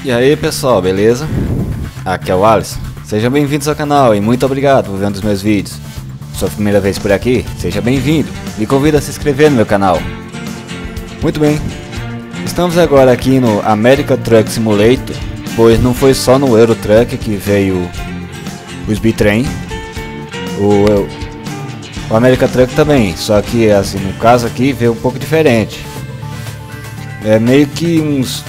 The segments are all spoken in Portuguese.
E aí pessoal, beleza? Aqui é o Alisson. Sejam bem-vindos ao canal e muito obrigado por ver um dos meus vídeos. Sua primeira vez por aqui, seja bem-vindo. Me convido a se inscrever no meu canal. Muito bem, estamos agora aqui no American Truck Simulator, pois não foi só no Euro Truck que veio o Speed Train, o American Truck também, só que assim, no caso aqui veio um pouco diferente. É meio que uns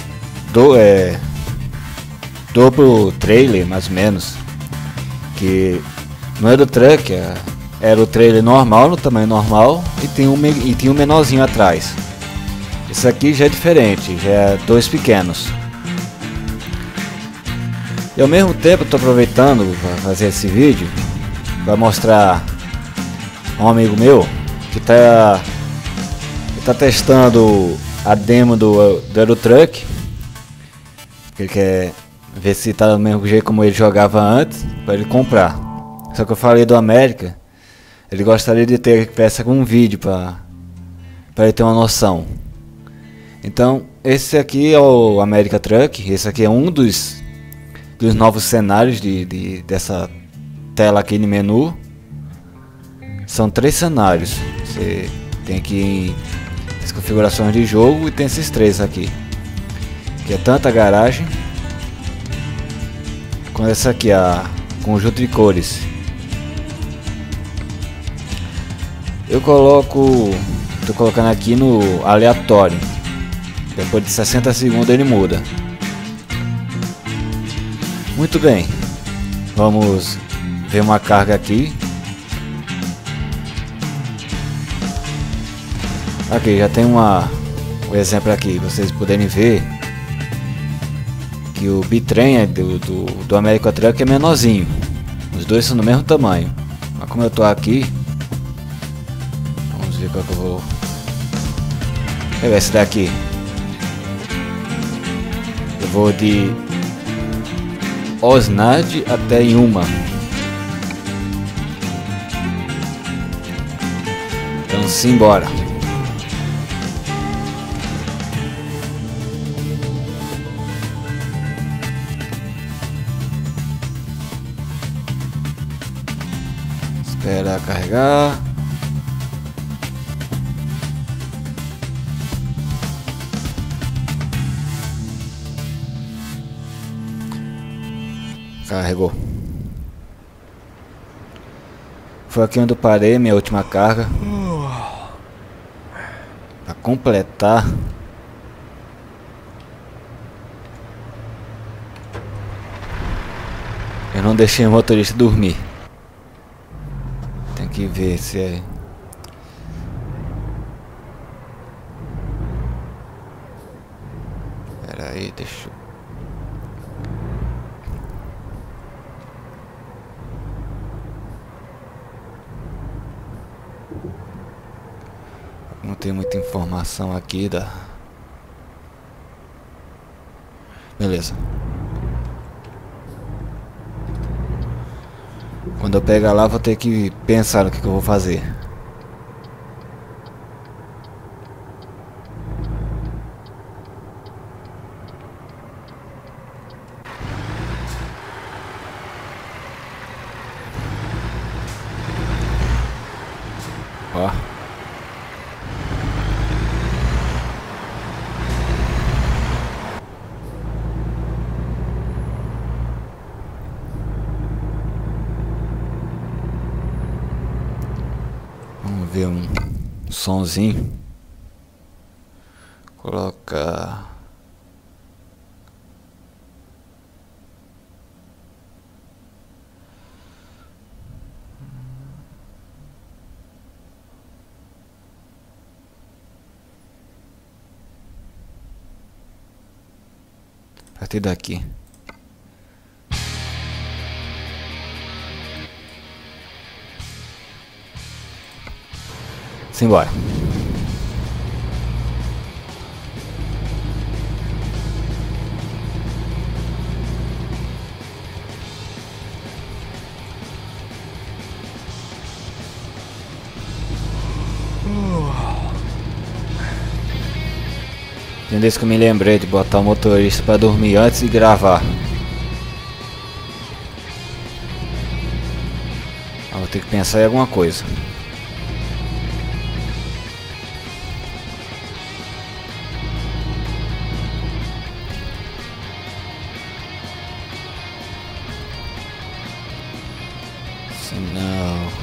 duplo trailer, mais ou menos, que no Euro Truck era o trailer normal, no tamanho normal, e tinha um menorzinho atrás. Esse aqui já é diferente, já é dois pequenos. E ao mesmo tempo estou aproveitando para fazer esse vídeo para mostrar a um amigo meu que tá testando a demo do Euro Truck, porque ele quer ver se tá do mesmo jeito como ele jogava antes para ele comprar. Só que eu falei do América, ele gostaria de ter peça com um vídeo para ele ter uma noção. Então esse aqui é o American Truck. Esse aqui é um dos novos cenários dessa tela aqui no menu. São 3 cenários. Você tem aqui as configurações de jogo e tem esses 3 aqui, que é tanto a garagem com essa aqui, a conjunto de cores. Eu tô colocando aqui no aleatório. Depois de 60 segundos ele muda. Muito bem, vamos ver uma carga aqui. Aqui já tem um exemplo aqui, vocês poderem ver que o bitrem do American Truck é menorzinho. Os dois são do mesmo tamanho. Mas como eu tô aqui, vamos ver qual que eu vou pegar. Esse daqui eu vou de Osnard até Yuma. Então simbora. Espera carregar. Carregou. Foi aqui onde eu parei minha última carga. Para completar, eu não deixei o motorista dormir. Tem que ver se é. Espera aí, deixa eu... Não tem muita informação aqui da... Beleza. Quando eu pegar lá, vou ter que pensar no que eu vou fazer. Ó. Vamos ver um sonzinho. Colocar. A partir daqui. Simbora. Tem desse que eu me lembrei de botar o motorista pra dormir antes de gravar. Vou ter que pensar em alguma coisa. Sinal.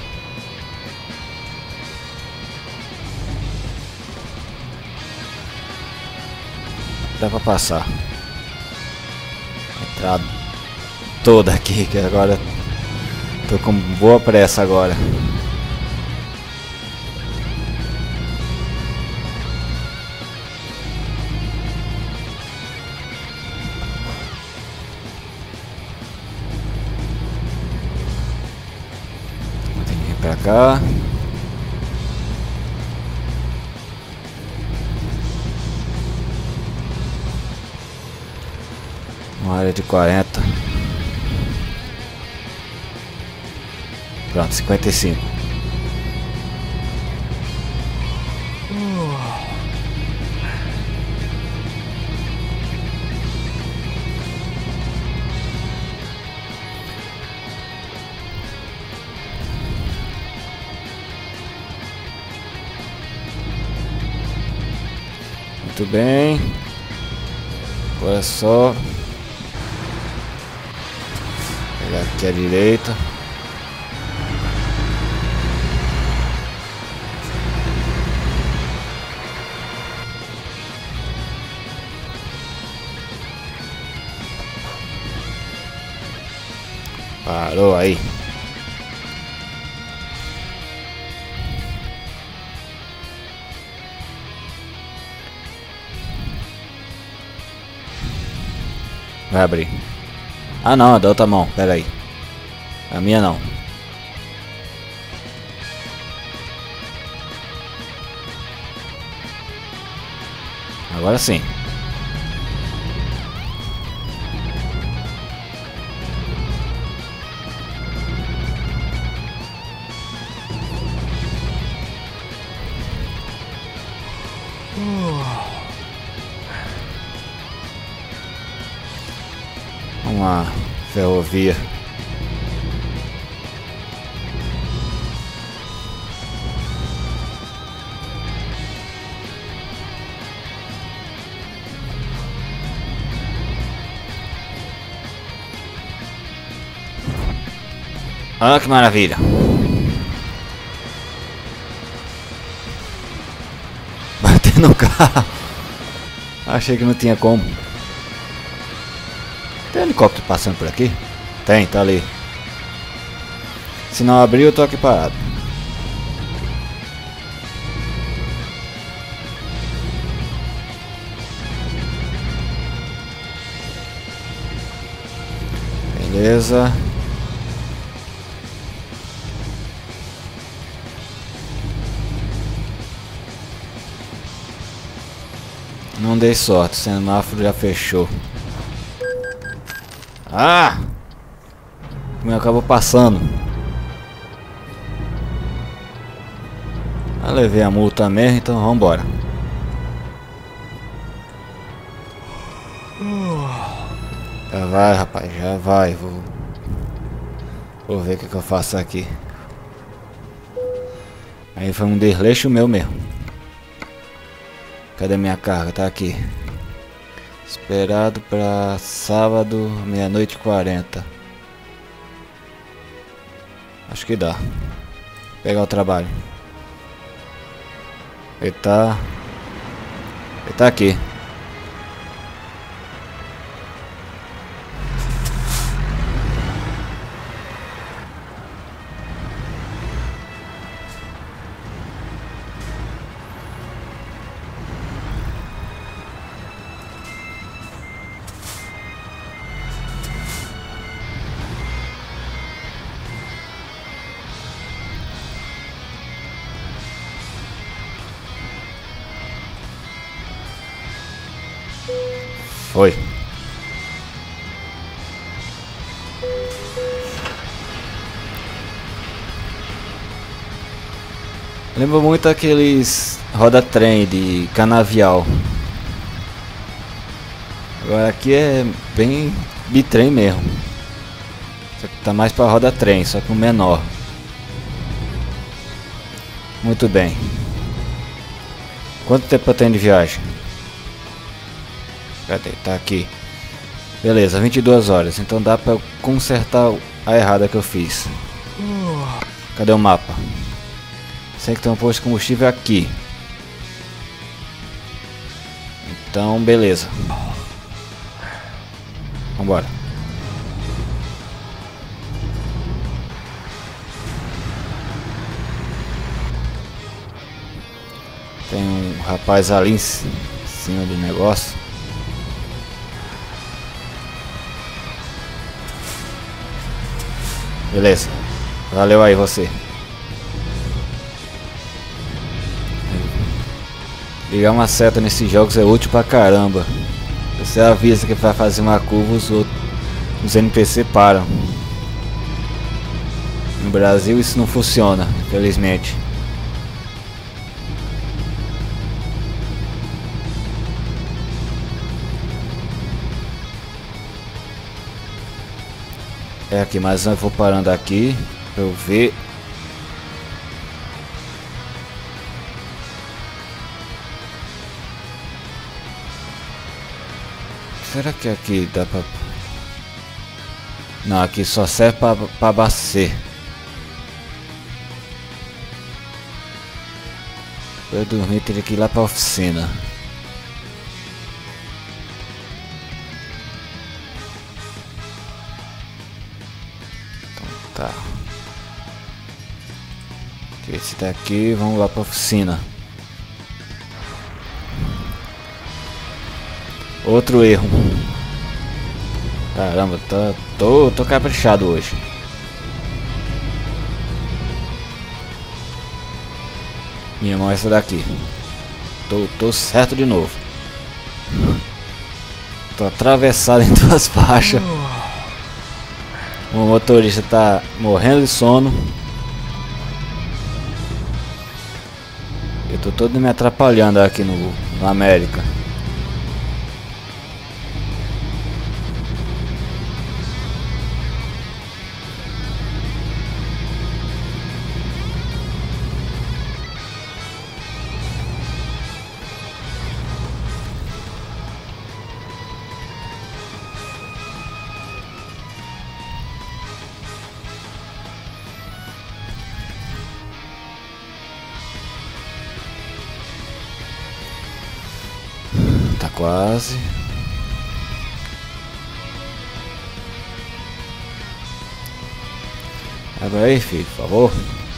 Dá pra passar. Entrada toda aqui, que agora tô com boa pressa agora. Tem que vir pra cá. Uma área de 40. Pronto, 55. Muito bem. Agora é só pegar aqui à direita. Parou aí. Vai abrir. Ah não, é da outra mão, pera aí. A minha não. Agora sim. Uma ferrovia. Olha que maravilha. Bater no carro. Achei que não tinha como. Tem helicóptero passando por aqui? Tem, tá ali. Se não abrir, eu tô aqui parado. Beleza. Não dei sorte, o semáforo já fechou. Ah! Como acabou passando. Eu levei a multa mesmo, então vamos embora. Já vai, rapaz, já vai. Vou ver o que eu faço aqui. Aí foi um desleixo meu mesmo. Cadê minha carga? Tá aqui. Esperado para sábado, 00:40. Acho que dá. Pegar o trabalho. Ele tá aqui. Foi. Lembra muito aqueles roda-trem de canavial. Agora aqui é bem bitrem mesmo. Isso aqui tá mais pra roda trem, só que um menor. Muito bem. Quanto tempo eu tenho de viagem? Cadê? Tá aqui. Beleza, 22 horas. Então dá pra eu consertar a errada que eu fiz. Cadê o mapa? Sei que tem um posto de combustível aqui. Então, beleza. Vambora. Tem um rapaz ali em cima do negócio. Beleza. Valeu aí você. Ligar uma seta nesses jogos é útil pra caramba. Você avisa que vai fazer uma curva, os NPC param. No Brasil isso não funciona, infelizmente. É aqui, mas eu vou parando aqui pra eu ver. Será que aqui dá pra... Não, aqui só serve pra abastecer. Pra eu dormir teria que ir lá pra oficina. Tá. Esse daqui, vamos lá pra oficina. Outro erro. Caramba, tô caprichado hoje. Minha mão é essa daqui. Tô certo de novo. Tô atravessado em duas faixas. O motorista tá morrendo de sono. Eu tô todo me atrapalhando aqui no América. Tá quase. Abre aí, filho, por favor.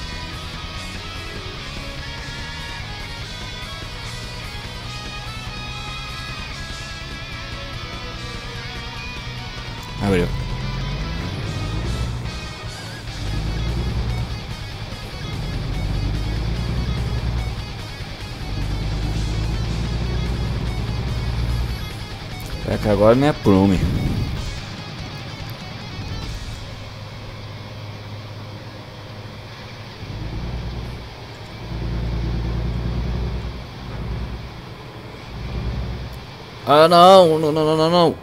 Abriu. É que agora me aprume. Ah, não, não, não, não, não, não.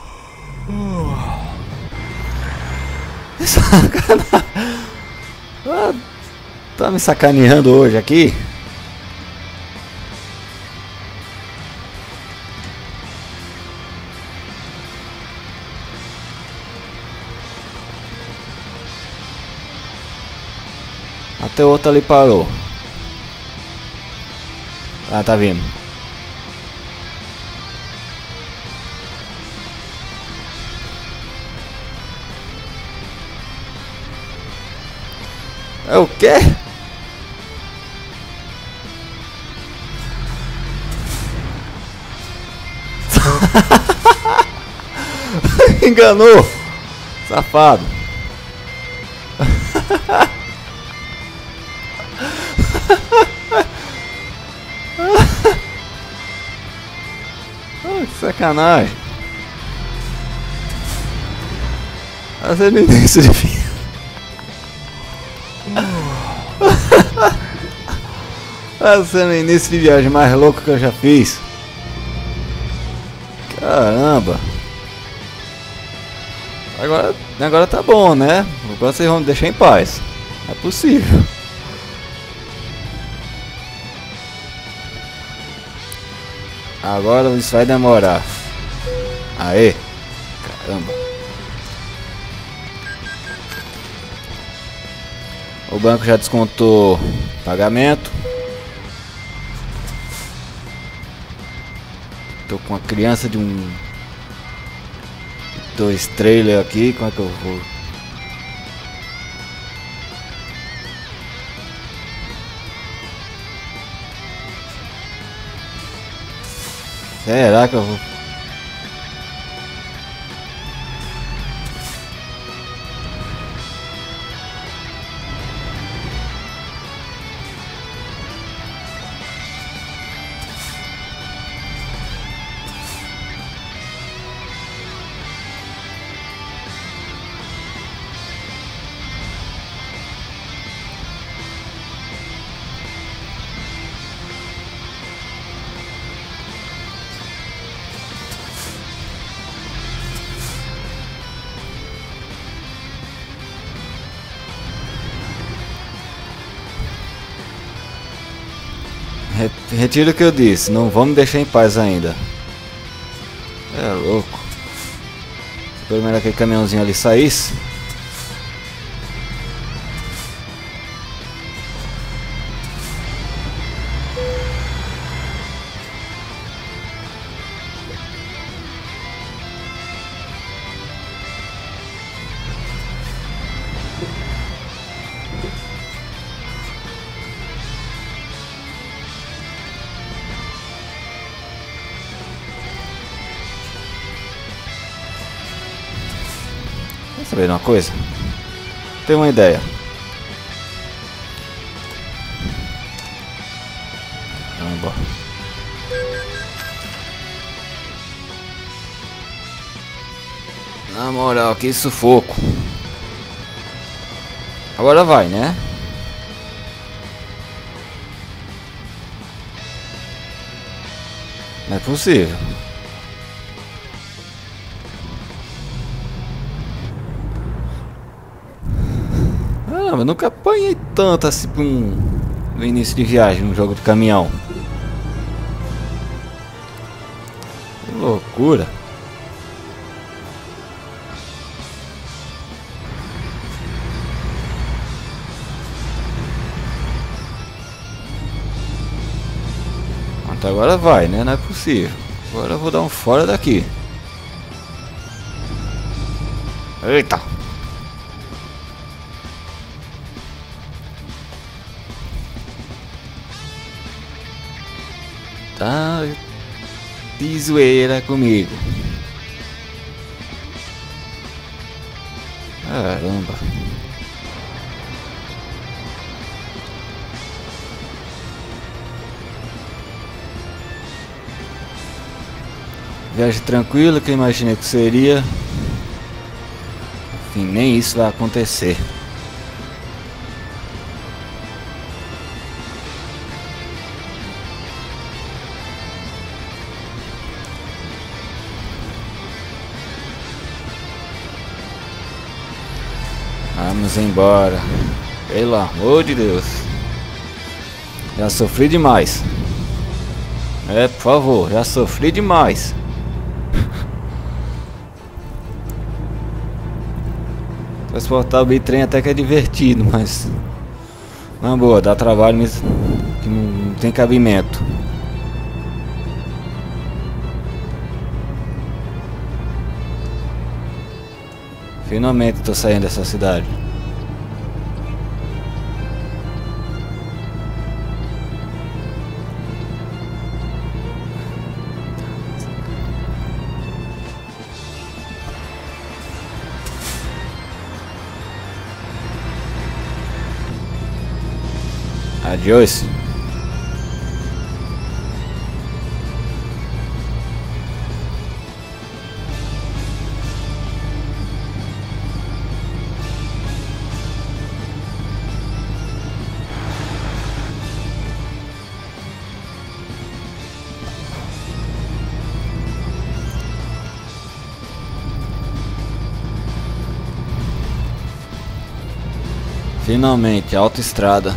Sacanagem. Ah, tá me sacaneando hoje aqui? Até o outro ali parou. Ah, tá vindo. É o quê? Enganou, safado. Oh, que sacanagem. Você no início de vida. Você no início de viagem mais louco que eu já fiz. Caramba. Agora tá bom, né? Agora vocês vão me deixar em paz. É possível. Agora isso vai demorar. Aê. Caramba. O banco já descontou pagamento. Tô com uma criança de dois trailers aqui. Como é que eu vou? Será que eu vou? Retiro o que eu disse, não vamos deixar em paz ainda. É louco. Se pelo menos aquele caminhãozinho ali saísse. Quer saber de uma coisa? Tenho uma ideia. Vamos. Na moral, que sufoco. Agora vai, né? Não é possível. Ah, eu nunca apanhei tanto assim no início de viagem, num jogo de caminhão. Que loucura. Até agora vai, né? Não é possível. Agora eu vou dar um fora daqui. Eita! Tá de zoeira comigo. Caramba. Viagem tranquila que eu imaginei que seria. Enfim, nem isso vai acontecer. Vamos embora. Pelo amor de Deus. Já sofri demais. É, por favor, já sofri demais. Transportar o bitrem até que é divertido, mas não, boa, dá trabalho mesmo, que não tem cabimento. Finalmente estou saindo dessa cidade. Adiós. Finalmente, autoestrada.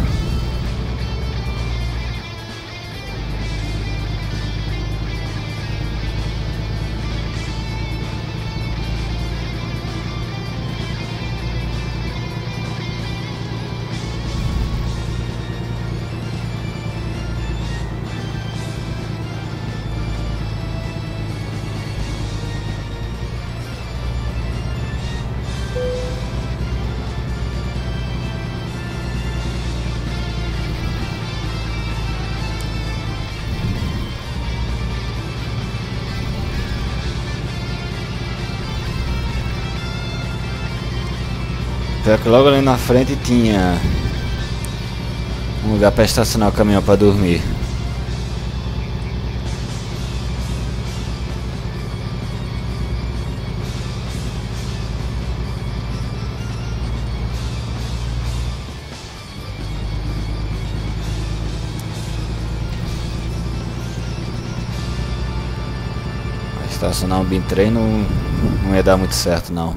Pior que logo ali na frente tinha um lugar para estacionar o caminhão para dormir. Estacionar um BIM-3 não ia dar muito certo não.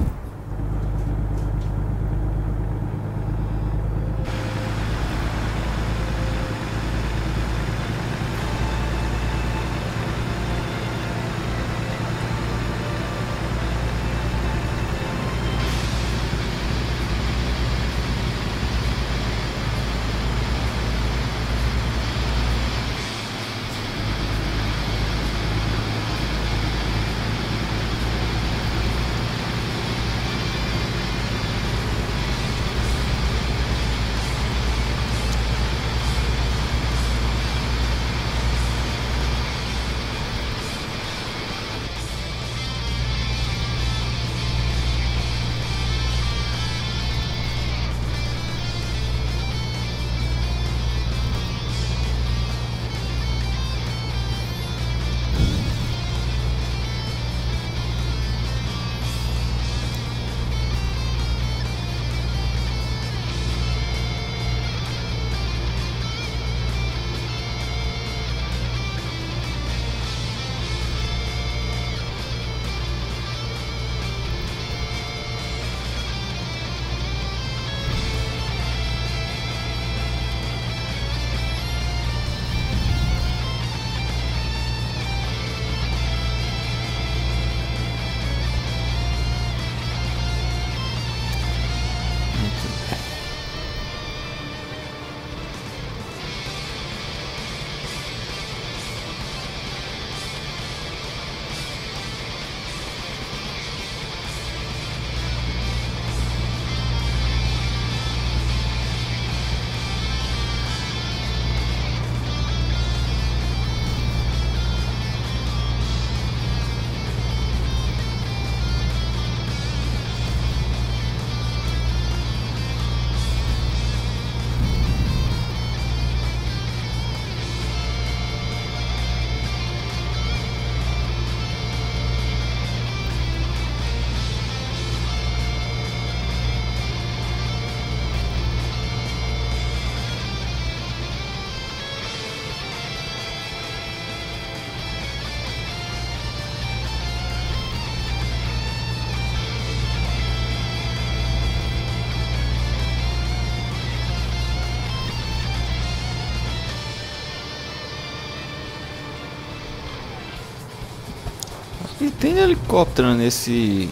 E tem helicóptero nesse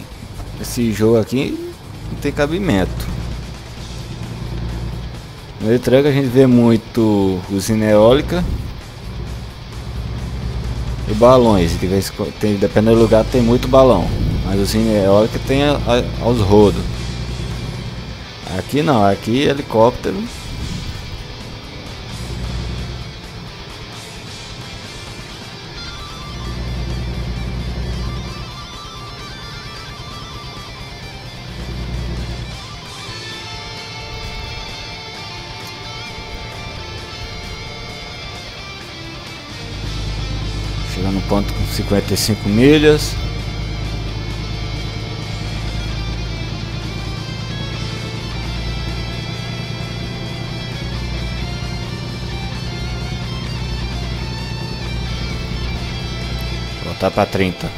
jogo aqui, não tem cabimento. No Electruck a gente vê muito usina eólica e balões. Dependendo do lugar tem muito balão, mas usina eólica tem aos rodos. Aqui não, aqui helicóptero. Chegando no ponto com 55 milhas. Voltar para 30.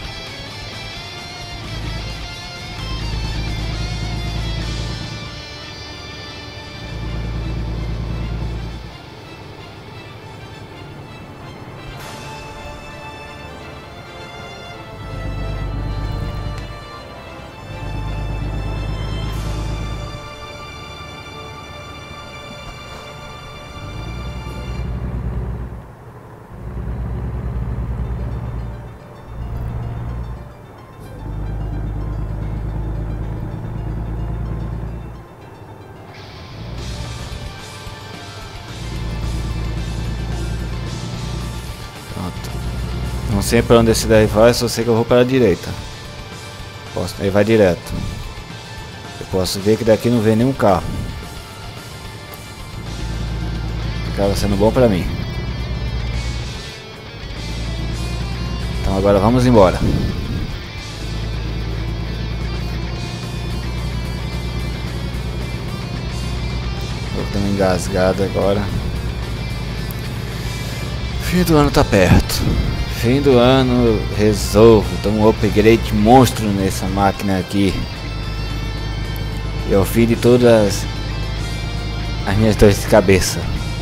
sei para onde esse daí vai, só sei que eu vou para a direita. Ele vai direto. Eu posso ver que daqui não vem nenhum carro. Acaba sendo bom para mim. Então agora vamos embora. Tô dando engasgado agora. Fim do ano tá perto. Fim do ano eu resolvo dar um upgrade monstro nessa máquina aqui. E é o fim de todas as minhas dores de cabeça.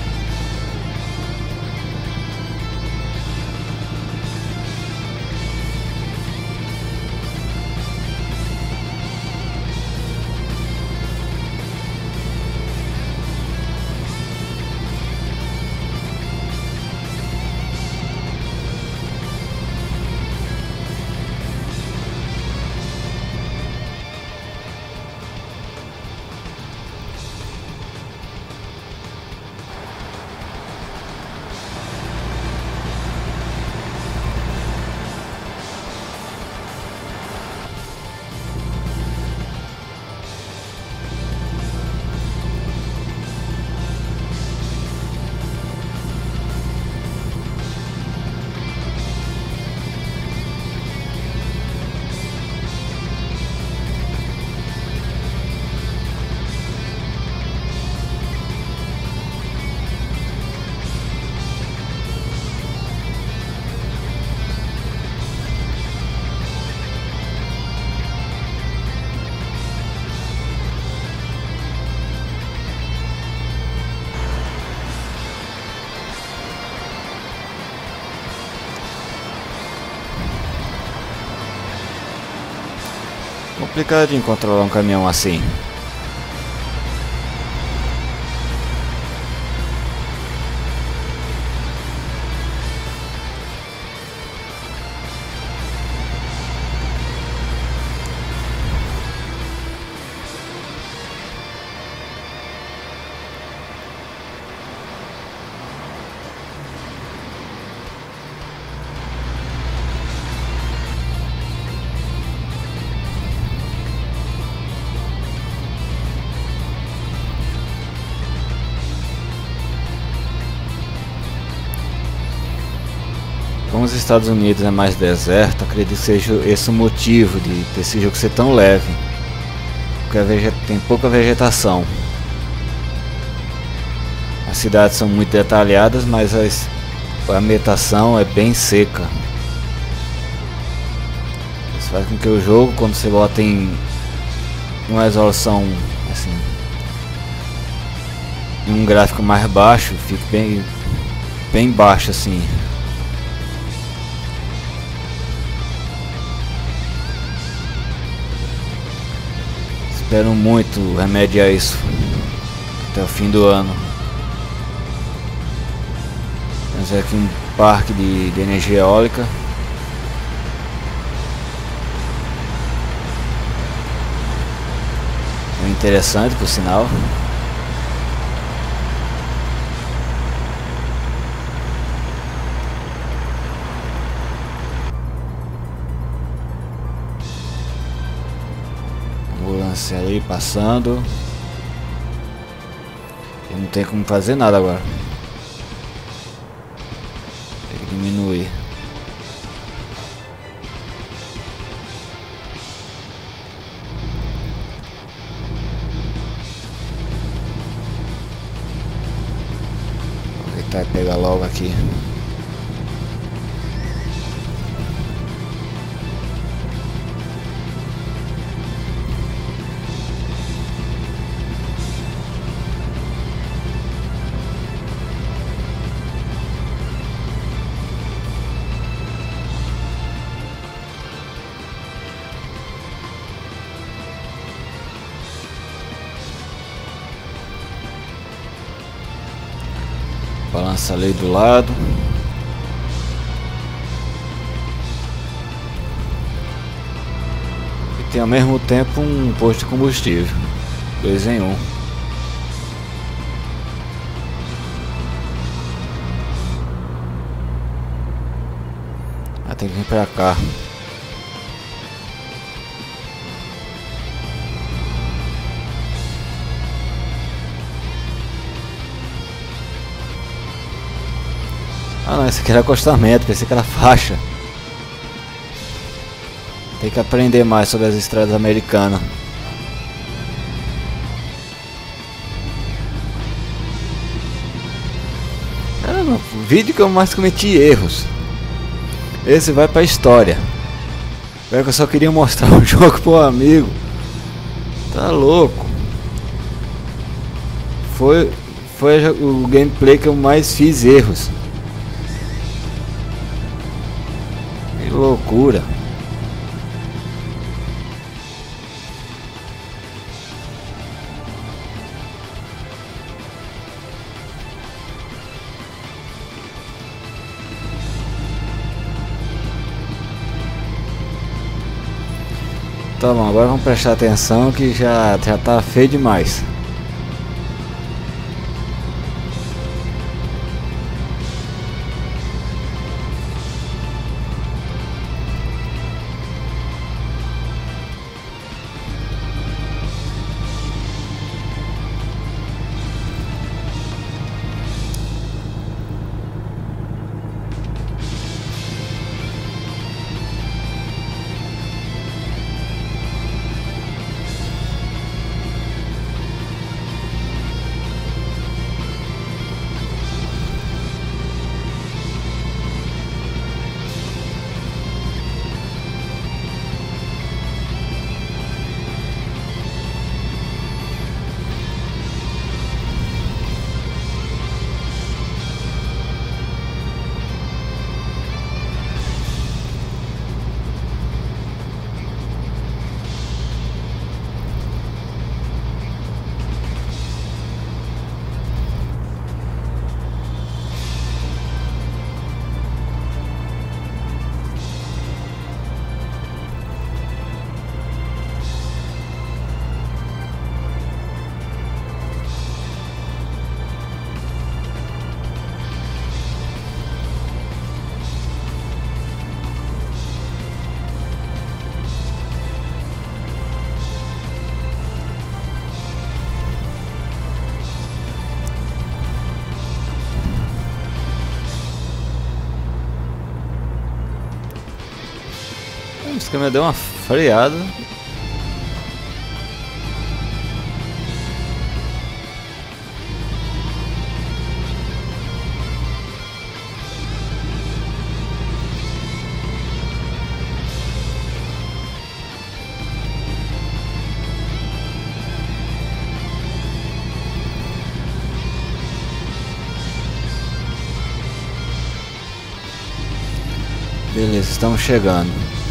Complicado de controlar um caminhão assim. Como os Estados Unidos é mais deserto, acredito que seja esse o motivo de esse jogo ser tão leve. Porque tem pouca vegetação. As cidades são muito detalhadas, mas a ambientação é bem seca. Isso faz com que o jogo, quando você bota em uma resolução assim, em um gráfico mais baixo, fique bem baixo assim. Espero muito remediar isso até o fim do ano. Temos aqui um parque de energia eólica. É interessante, por sinal. Ambulância ali passando. Eu não tenho como fazer nada agora. Tem que diminuir. Vou tentar pegar logo aqui. Balança ali do lado. E tem ao mesmo tempo um posto de combustível. 2 em 1. tem que vir pra cá. Ah não, esse aqui era acostamento, pensei que era faixa. Tem que aprender mais sobre as estradas americanas. Era no vídeo que eu mais cometi erros. Esse vai pra história. É que eu só queria mostrar o jogo pro amigo. Tá louco. Foi o gameplay que eu mais fiz erros. Que loucura. Tá bom, agora vamos prestar atenção que já tá feio demais. Esse câmera deu uma freada. Beleza, estamos chegando.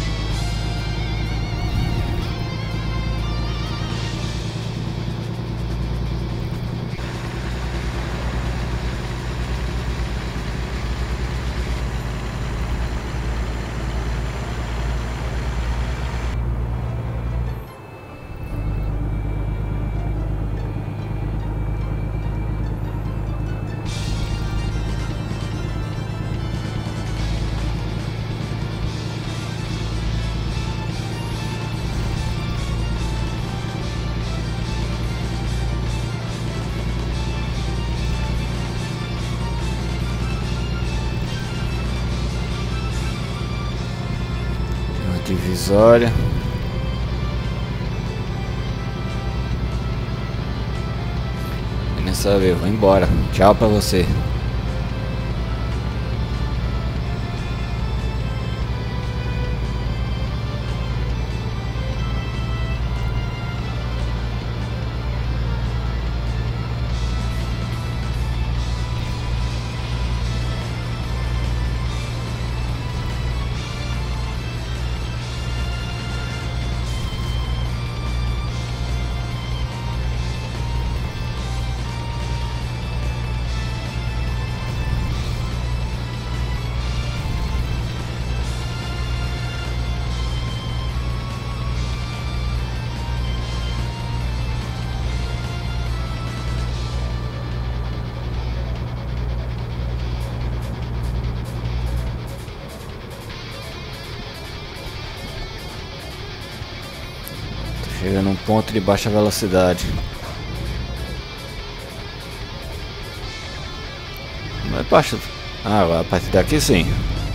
Divisória. Nessa vez, vou embora. Tchau pra você. num ponto de baixa velocidade. Não é baixa. Ah, a partir daqui sim.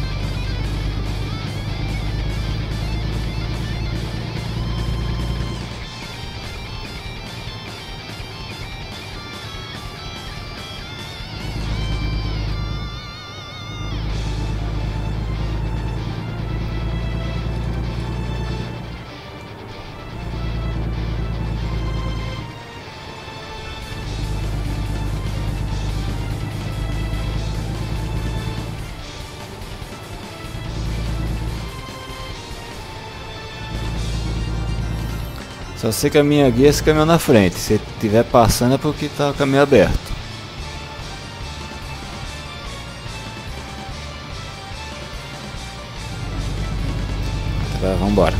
Só sei que a minha guia é esse caminhão na frente. Se estiver passando é porque tá o caminho aberto. Tá, vamos embora.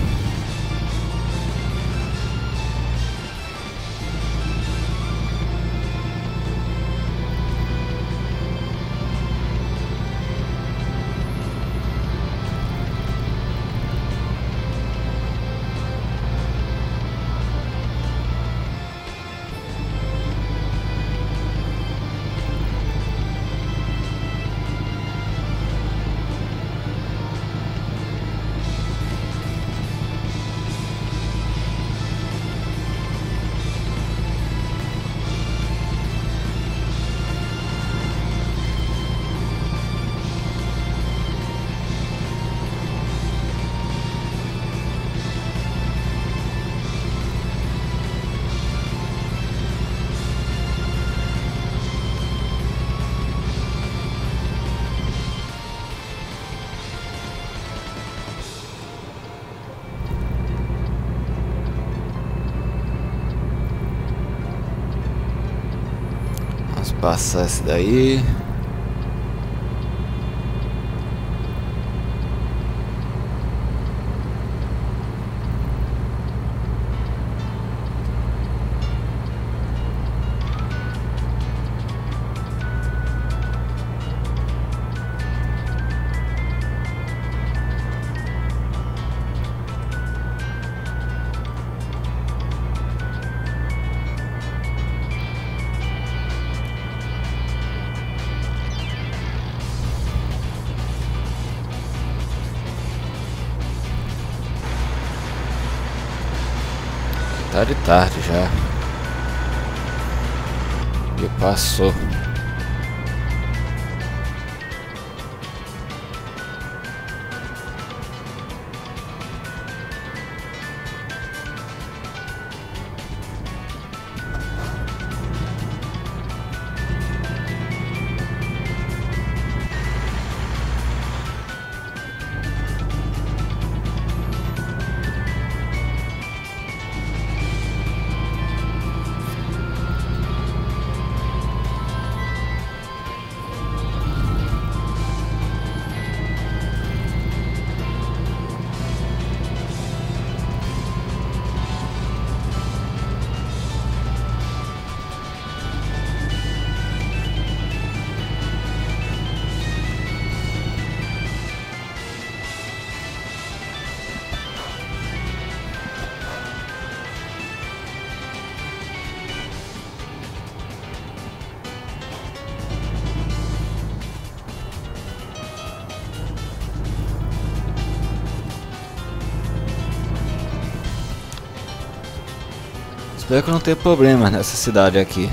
Vamos passar esse daí. Tá de tarde já. E passou. Espero que não tenha problema nessa cidade aqui.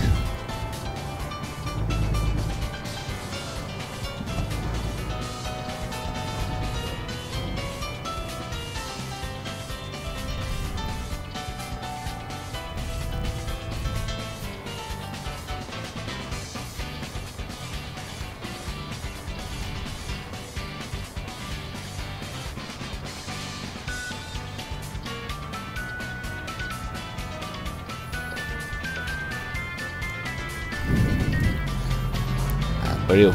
Abriu.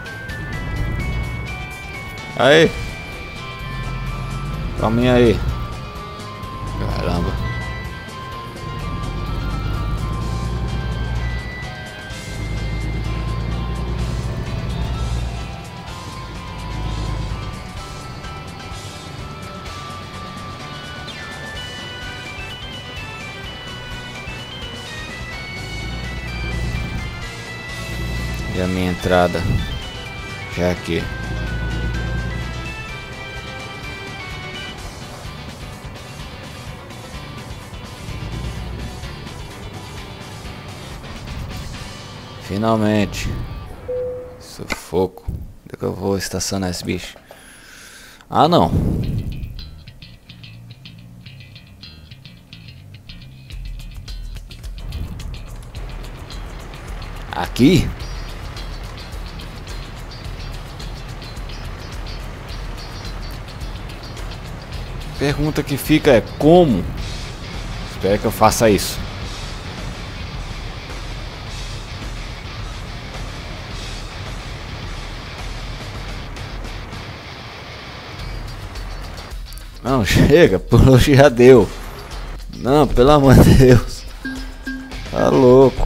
Aí. Calminha aí. E a minha entrada já aqui. Finalmente. Sufoco. Onde é que eu vou estacionar esse bicho? Ah, não. Aqui? Pergunta que fica é como? Espera que eu faça isso. Não, chega, por hoje já deu. Não, pelo amor de Deus. Tá louco.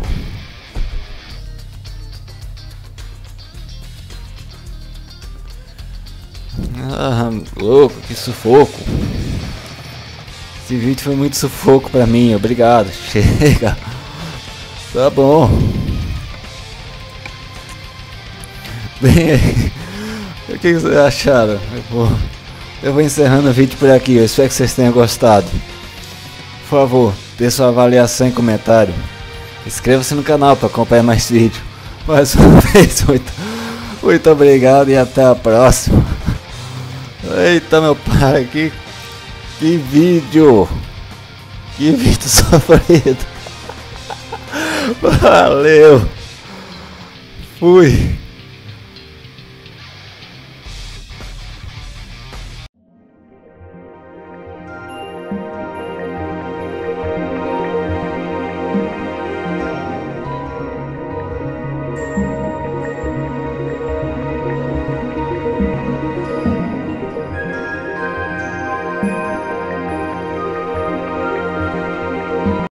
Ah, louco, que sufoco. Esse vídeo foi muito sufoco pra mim, obrigado. Chega. Tá bom. Bem, o que vocês acharam? Eu vou encerrando o vídeo por aqui. Eu espero que vocês tenham gostado. Por favor, dê sua avaliação e comentário. Inscreva-se no canal para acompanhar mais vídeos. Mais uma vez, muito obrigado e até a próxima. Eita, meu pai, que vídeo! Que vídeo sofrido! Valeu! Fui!